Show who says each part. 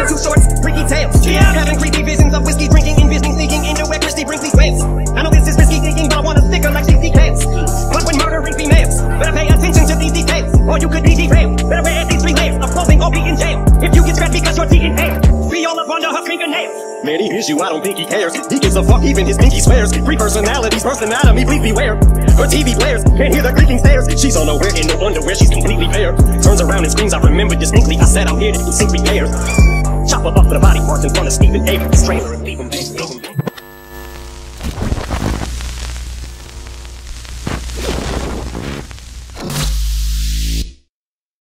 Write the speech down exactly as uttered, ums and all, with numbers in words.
Speaker 1: too short, freaky tales. Yeah, having creepy visions of whiskey drinking and visiting, sneaking into where Christy Brinkley wails. I know this is risky thinking, but I wanna stick her like she's details. But when murdering females, better pay attention to these details, or you could be derailed. Better wear at least three layers of clothing or be in jail. If you get scratched because you're teeth hair, be all up under her fingernails. Man, he hears you, I don't think he cares. He gives a fuck, even his pinky swears. Three personalities, first anatomy, please beware. Her T V blares, can't hear the creaking stairs. She's on nowhere in no underwear, she's completely bare. Turns around and screams, I remember distinctly. I said I'm here to do sink repairs. Chop up off the body parts in front of Stephen Davis. Trailer and leave him, leave him.